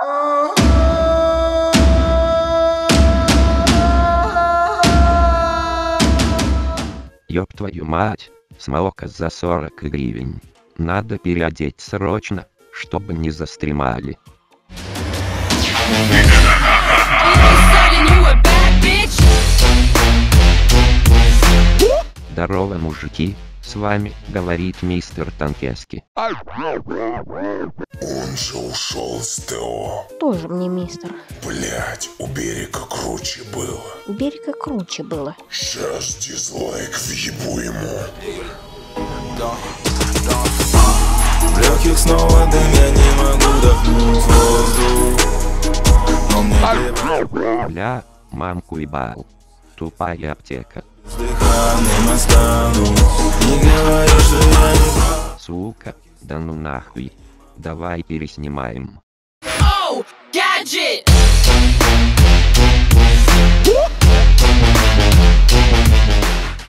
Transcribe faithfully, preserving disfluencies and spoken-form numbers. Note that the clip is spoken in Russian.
Ёб твою мать, смока за сорок гривен. Надо переодеть срочно, чтобы не застремали. Здорово, мужики, с вами говорит мистер Танкески. Он же ушел с ТО. Тоже мне мистер. Блять, у берега круче было. У берега круче было. Сейчас дизлайк въебу ему. В легких снова дым, я не могу вдохнуть воздух. Но мне Бля, мамку ебал. Тупая аптека. дыханием останусь. Не говори, что я не прав. Сука, да ну нахуй. Давай переснимаем. Oh, gadget!